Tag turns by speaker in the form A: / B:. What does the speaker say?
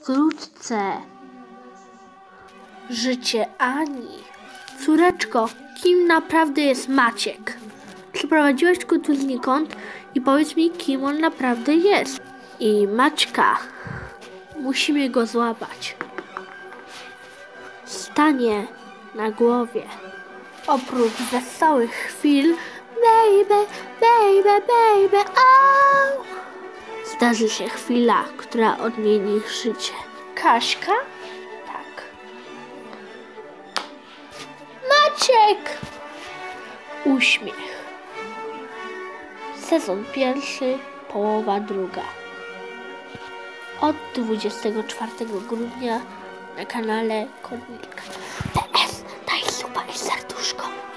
A: wkrótce. Życie Ani. Córeczko, kim naprawdę jest Maciek? Przyprowadziłaś go tu znikąd i powiedz mi, kim on naprawdę jest. I Maćka, musimy go złapać. Stanie na głowie. Oprócz wesołych chwil, baby, baby, baby, oh! Zdarzy się chwila, która odmieni ich życie. Kaśka? Tak. Maciek! Uśmiech. Sezon pierwszy, połowa druga. Od 24 grudnia na kanale Kornilka. PS, daj suba i serduszko.